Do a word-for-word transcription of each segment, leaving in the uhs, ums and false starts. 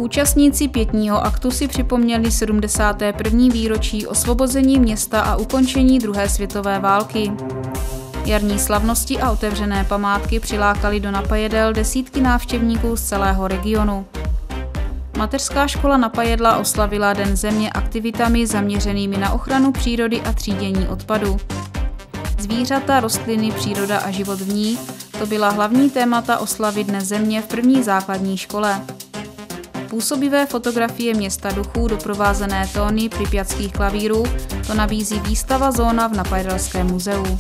Účastníci pětního aktu si připomněli sedmdesáté první výročí osvobození města a ukončení druhé světové války. Jarní slavnosti a otevřené památky přilákaly do Napajedel desítky návštěvníků z celého regionu. Mateřská škola Napajedla oslavila Den země aktivitami zaměřenými na ochranu přírody a třídění odpadu. Zvířata, rostliny, příroda a život v ní, to byla hlavní témata oslavy Dne země v první základní škole. Působivé fotografie města duchů doprovázené tóny pripjatských klavírů to nabízí výstava Zóna v Napajedelském muzeu.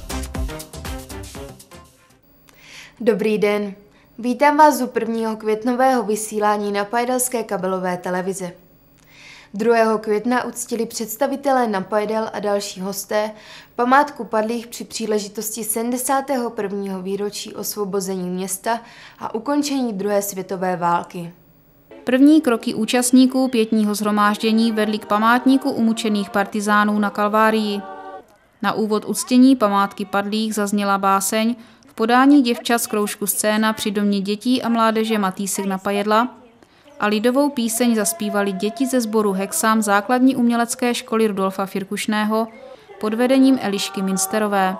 Dobrý den, vítám vás u prvního květnového vysílání Napajedelské kabelové televize. druhého května uctili představitelé Napajedel a další hosté památku padlých při příležitosti sedmdesátého prvního výročí osvobození města a ukončení druhé světové války. První kroky účastníků pětního shromáždění vedly k památníku umučených partizánů na Kalvárii. Na úvod uctění památky padlých zazněla báseň v podání děvčat z kroužku Scéna při domě dětí a mládeže Matýsek Napajedla a lidovou píseň zaspívali děti ze sboru Hexam základní umělecké školy Rudolfa Firkušného pod vedením Elišky Minsterové.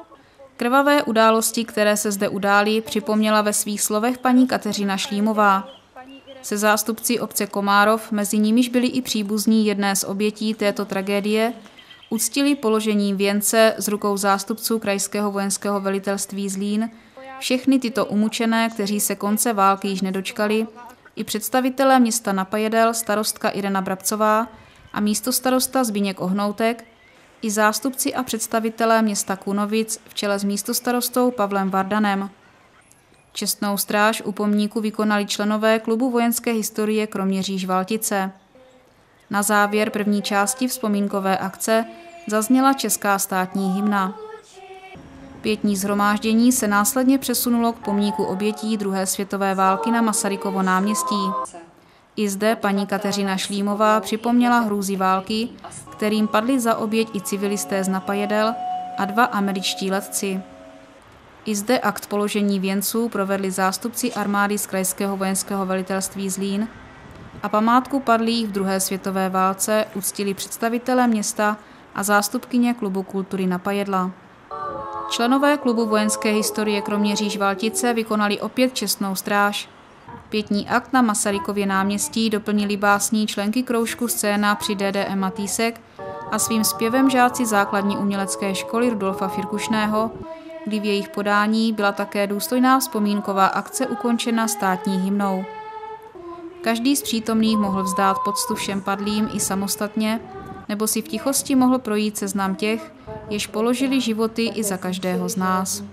Krvavé události, které se zde udály, připomněla ve svých slovech paní Kateřina Šlímová. Se zástupci obce Komárov, mezi nimiž byli i příbuzní jedné z obětí této tragédie, uctili položením věnce z rukou zástupců Krajského vojenského velitelství Zlín všechny tyto umučené, kteří se konce války již nedočkali, i představitelé města Napajedel, starostka Irena Brabcová a místostarosta Zbyněk Ohnoutek, i zástupci a představitelé města Kunovic v čele s místostarostou Pavlem Vardanem. Čestnou stráž u pomníku vykonali členové klubu vojenské historie Kroměříž-Valtice. Na závěr první části vzpomínkové akce zazněla česká státní hymna. Pětní shromáždění se následně přesunulo k pomníku obětí druhé světové války na Masarykovo náměstí. I zde paní Kateřina Šlímová připomněla hrůzy války, kterým padli za oběť i civilisté z Napajedel a dva američtí letci. I zde akt položení věnců provedli zástupci armády z Krajského vojenského velitelství Zlín a památku padlých v druhé světové válce uctili představitelé města a zástupkyně klubu kultury Napajedla. Členové klubu vojenské historie Kroměříž-Valtice vykonali opět čestnou stráž. Pětní akt na Masarykově náměstí doplnili básní členky kroužku Scéna při D D M Matýsek a svým zpěvem žáci základní umělecké školy Rudolfa Firkušného, kdy v jejich podání byla také důstojná vzpomínková akce ukončena státní hymnou. Každý z přítomných mohl vzdát poctu všem padlým i samostatně, nebo si v tichosti mohl projít seznam těch, jež položili životy i za každého z nás.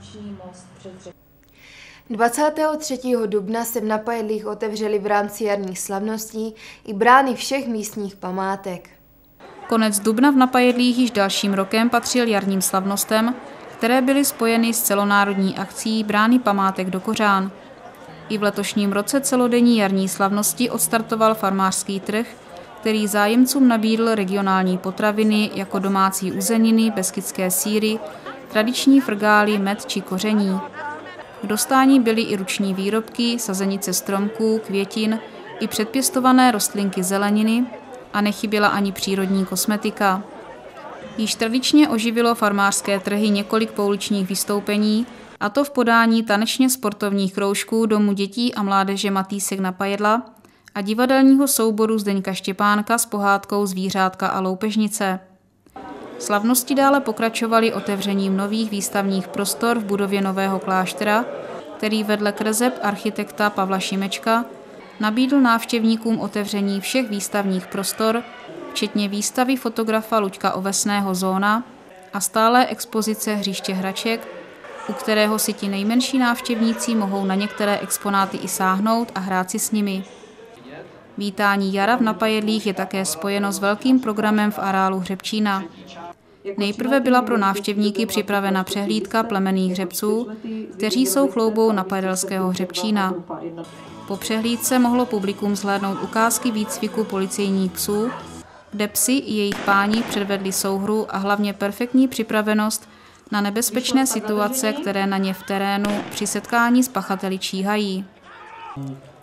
dvacátého třetího dubna se v Napajedlích otevřely v rámci jarních slavností i brány všech místních památek. Konec dubna v Napajedlích již dalším rokem patřil jarním slavnostem, které byly spojeny s celonárodní akcí Brány památek do kořán. I v letošním roce celodenní jarní slavnosti odstartoval farmářský trh, který zájemcům nabídl regionální potraviny jako domácí uzeniny, beskydské sýry, tradiční frgály, med či koření. K dostání byly i ruční výrobky, sazenice stromků, květin i předpěstované rostlinky zeleniny a nechyběla ani přírodní kosmetika. Již tradičně oživilo farmářské trhy několik pouličních vystoupení, a to v podání tanečně sportovních kroužků Domu dětí a mládeže Matýsek Napajedla a divadelního souboru Zdeňka Štěpánka s pohádkou Zvířátka a loupežnice. Slavnosti dále pokračovaly otevřením nových výstavních prostor v budově nového kláštera, který vedle kreseb architekta Pavla Šimečka nabídl návštěvníkům otevření všech výstavních prostor, včetně výstavy fotografa Luďka Ovesného Zóna a stálé expozice Hřiště hraček, u kterého si ti nejmenší návštěvníci mohou na některé exponáty i sáhnout a hrát si s nimi. Vítání jara v Napajedlích je také spojeno s velkým programem v areálu Hřebčína. Nejprve byla pro návštěvníky připravena přehlídka plemenných hřebců, kteří jsou chloubou napajedelského Hřebčína. Po přehlídce mohlo publikum zhlédnout ukázky výcviku policejních psů, kde psi i jejich páni předvedli souhru a hlavně perfektní připravenost na nebezpečné situace, které na ně v terénu při setkání s pachateli číhají.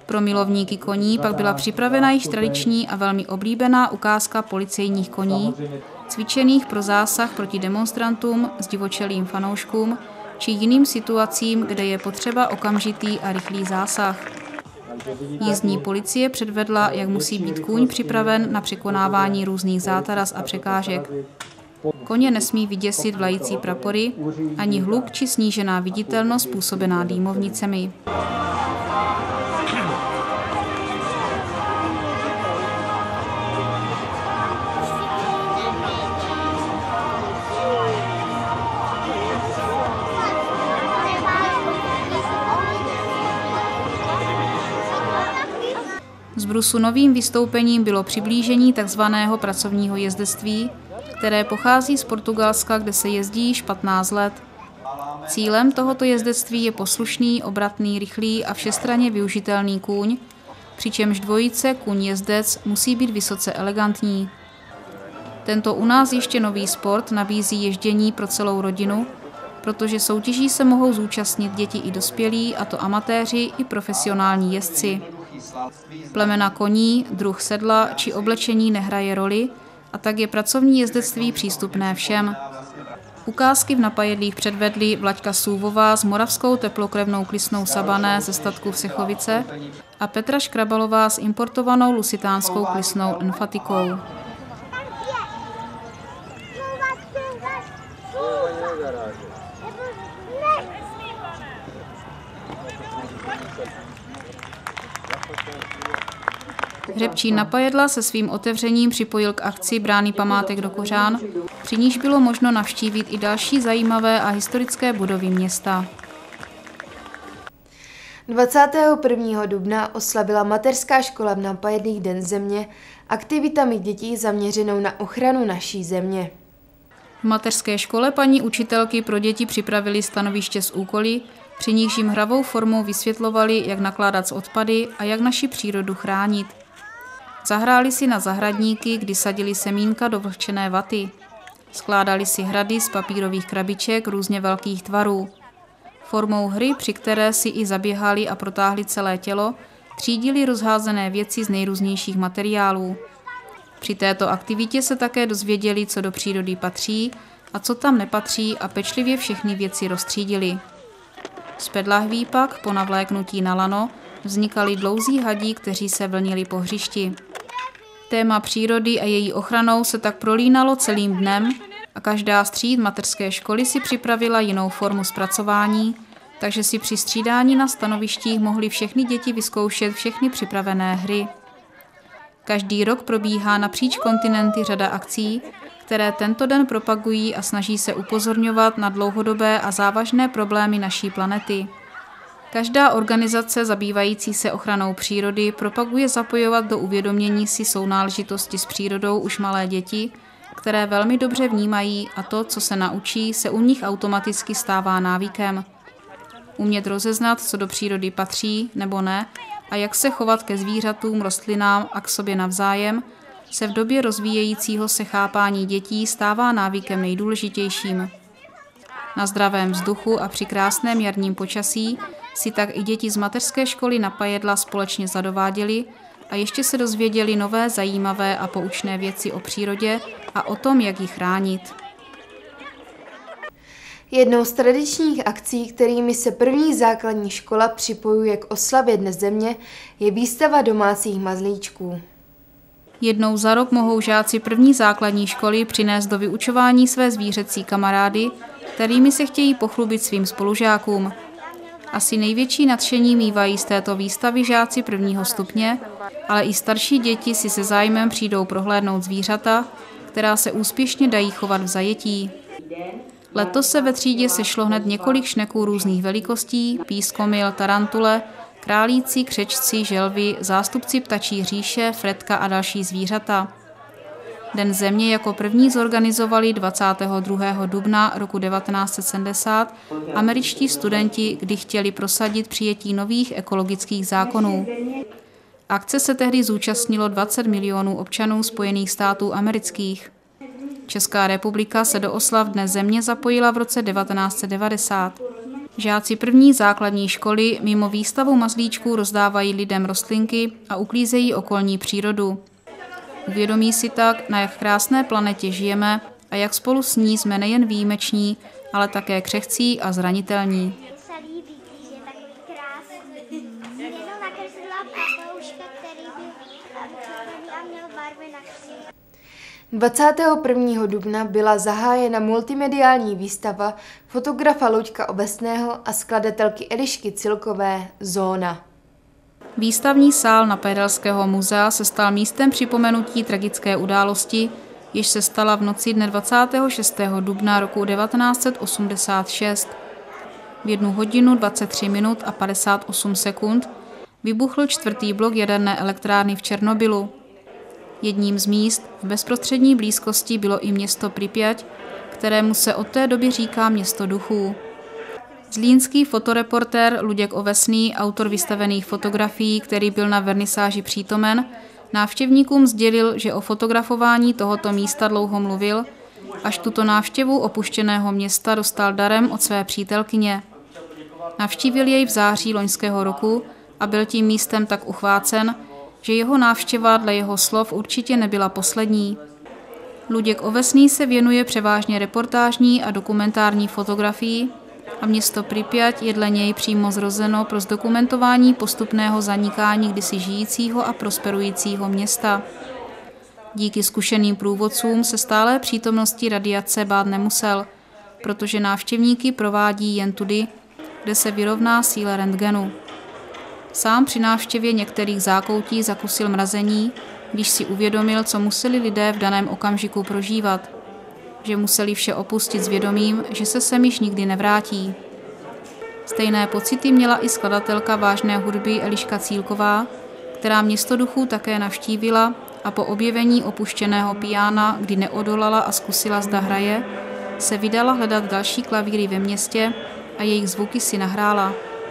Pro milovníky koní pak byla připravena již tradiční a velmi oblíbená ukázka policejních koní, cvičených pro zásah proti demonstrantům, zdivočelým fanouškům či jiným situacím, kde je potřeba okamžitý a rychlý zásah. Jízdní policie předvedla, jak musí být kůň připraven na překonávání různých zátaras a překážek. Koně nesmí vyděsit vlající prapory, ani hluk či snížená viditelnost způsobená dýmovnicemi. Z Brusu novým vystoupením bylo přiblížení tzv. Pracovního jezdectví, které pochází z Portugalska, kde se jezdí již patnáct let. Cílem tohoto jezdectví je poslušný, obratný, rychlý a všestranně využitelný kůň, přičemž dvojice kůň-jezdec musí být vysoce elegantní. Tento u nás ještě nový sport nabízí ježdění pro celou rodinu, protože soutěží se mohou zúčastnit děti i dospělí, a to amatéři i profesionální jezdci. Plemena koní, druh sedla či oblečení nehraje roli, a tak je pracovní jezdectví přístupné všem. Ukázky v Napajedlích předvedli Vlaďka Sůvová s moravskou teplokrevnou klisnou Sabané ze statku v Sechovice a Petra Škrabalová s importovanou lusitánskou klisnou Enfatikou. Hřebčín Napajedla se svým otevřením připojil k akci Brány památek do Kořán, při níž bylo možno navštívit i další zajímavé a historické budovy města. dvacátého prvního dubna oslavila mateřská škola v Napajedlích Den země aktivitami dětí zaměřenou na ochranu naší země. V mateřské škole paní učitelky pro děti připravili stanoviště s úkoly, při níž jim hravou formou vysvětlovali, jak nakládat s odpady a jak naši přírodu chránit. Zahráli si na zahradníky, kdy sadili semínka do vlhčené vaty. Skládali si hrady z papírových krabiček různě velkých tvarů. Formou hry, při které si i zaběhali a protáhli celé tělo, třídili rozházené věci z nejrůznějších materiálů. Při této aktivitě se také dozvěděli, co do přírody patří a co tam nepatří, a pečlivě všechny věci roztřídili. Z pedlahví pak, po navléknutí na lano, vznikali dlouzí hadí, kteří se vlnili po hřišti. Téma přírody a její ochranou se tak prolínalo celým dnem a každá z tříd mateřské školy si připravila jinou formu zpracování, takže si při střídání na stanovištích mohly všechny děti vyzkoušet všechny připravené hry. Každý rok probíhá napříč kontinenty řada akcí, které tento den propagují a snaží se upozorňovat na dlouhodobé a závažné problémy naší planety. Každá organizace zabývající se ochranou přírody propaguje zapojovat do uvědomění si sounáležitosti s přírodou už malé děti, které velmi dobře vnímají, a to, co se naučí, se u nich automaticky stává návykem. Umět rozeznat, co do přírody patří nebo ne, a jak se chovat ke zvířatům, rostlinám a k sobě navzájem, se v době rozvíjejícího se chápání dětí stává návykem nejdůležitějším. Na zdravém vzduchu a při krásném jarním počasí si tak i děti z mateřské školy Napajedla společně zadováděli a ještě se dozvěděli nové zajímavé a poučné věci o přírodě a o tom, jak ji chránit. Jednou z tradičních akcí, kterými se první základní škola připojuje k oslavě Dne země, je výstava domácích mazlíčků. Jednou za rok mohou žáci první základní školy přinést do vyučování své zvířecí kamarády, kterými se chtějí pochlubit svým spolužákům. Asi největší nadšení mívají z této výstavy žáci prvního stupně, ale i starší děti si se zájmem přijdou prohlédnout zvířata, která se úspěšně dají chovat v zajetí. Letos se ve třídě sešlo hned několik šneků různých velikostí, pískomyl, tarantule, králíci, křečci, želvy, zástupci ptačí říše, fretka a další zvířata. Den země jako první zorganizovali dvacátého druhého dubna roku devatenáct set sedmdesát američtí studenti, kdy chtěli prosadit přijetí nových ekologických zákonů. Akce se tehdy zúčastnilo dvacet milionů občanů Spojených států amerických. Česká republika se do oslav Dne země zapojila v roce devatenáct set devadesát. Žáci první základní školy mimo výstavu mazlíčků rozdávají lidem rostlinky a uklízejí okolní přírodu. Uvědomí si tak, na jak krásné planetě žijeme a jak spolu s ní jsme nejen výjimeční, ale také křehcí a zranitelní. dvacátého prvního dubna byla zahájena multimediální výstava fotografa Luďka Obecného a skladatelky Elišky Cilkové Zóna. Výstavní sál Napajedalského muzea se stal místem připomenutí tragické události, jež se stala v noci dne dvacátého šestého dubna roku devatenáct set osmdesát šest. V jednu hodinu dvacet tři minut a padesát osm sekund vybuchl čtvrtý blok jaderné elektrárny v Černobylu. Jedním z míst v bezprostřední blízkosti bylo i město Pripjať, kterému se od té doby říká město duchů. Zlínský fotoreportér Luděk Ovesný, autor vystavených fotografií, který byl na vernisáži přítomen, návštěvníkům sdělil, že o fotografování tohoto místa dlouho mluvil, až tuto návštěvu opuštěného města dostal darem od své přítelkyně. Navštívil jej v září loňského roku a byl tím místem tak uchvácen, že jeho návštěva dle jeho slov určitě nebyla poslední. Luděk Ovesný se věnuje převážně reportážní a dokumentární fotografii a město Pripjať je dle něj přímo zrozeno pro zdokumentování postupného zanikání kdysi žijícího a prosperujícího města. Díky zkušeným průvodcům se stálé přítomnosti radiace bát nemusel, protože návštěvníky provádí jen tudy, kde se vyrovná síle rentgenu. Sám při návštěvě některých zákoutí zakusil mrazení, když si uvědomil, co museli lidé v daném okamžiku prožívat. Že museli vše opustit s vědomím, že se sem již nikdy nevrátí. Stejné pocity měla i skladatelka vážné hudby Eliška Cílková, která město duchů také navštívila a po objevení opuštěného piána, kdy neodolala a zkusila, zda hraje, se vydala hledat další klavíry ve městě a jejich zvuky si nahrála.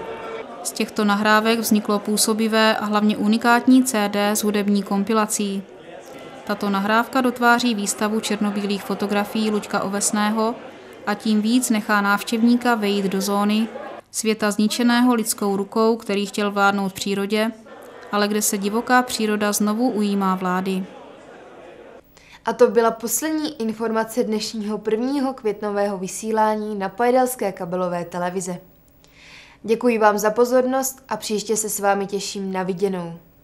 Z těchto nahrávek vzniklo působivé a hlavně unikátní cé dé s hudební kompilací. Tato nahrávka dotváří výstavu černobílých fotografií Luďka Ovesného a tím víc nechá návštěvníka vejít do zóny světa zničeného lidskou rukou, který chtěl vládnout přírodě, ale kde se divoká příroda znovu ujímá vlády. A to byla poslední informace dnešního prvního květnového vysílání Napajedalské kabelové televize. Děkuji vám za pozornost a příště se s vámi těším na viděnou.